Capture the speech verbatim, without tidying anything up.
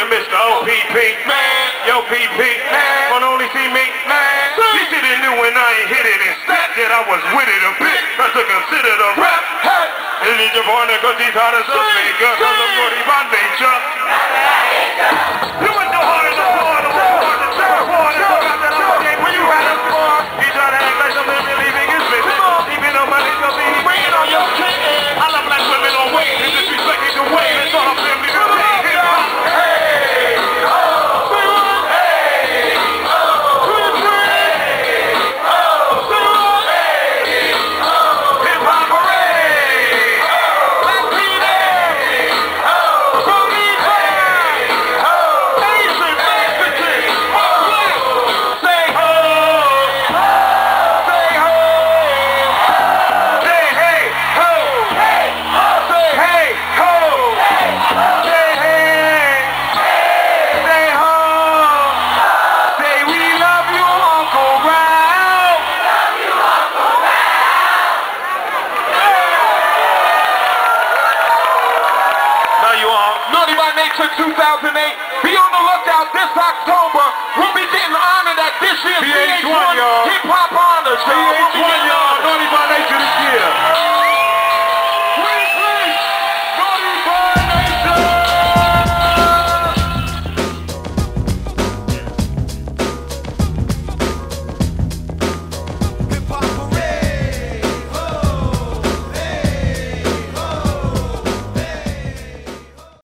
to Mister O P P, man, yo P P, man, wanna only see me, man. You should have knew when I ain't hit it and stat that I was with it a bit. Not to consider the rap. Hey, and your boy cause he's hard as a finger, cause I'm good by nature. You was no hard as a boy, the one hard to tell boy, that's about that other game when you had a boy. He try to act like something really big is business. Even though my nigga be bringing on your shit. I love black women on weight, and disrespecting the way. It's all I'm family to take hip hop. Hey, oh, hey, oh, hey, oh, hey, oh, hip hop parade. Black Peter, oh, Boogie Bang, oh, Asian Mexican, oh, black, say ho, say ho, say hey ho, hey ho, say hey ho, say hey, say ho, say we love you, Uncle Ralph. Now you are Naughty by Nature two thousand eight. Be on the lookout this October. We'll be getting honored at this year's V H one Hip Hop Honors.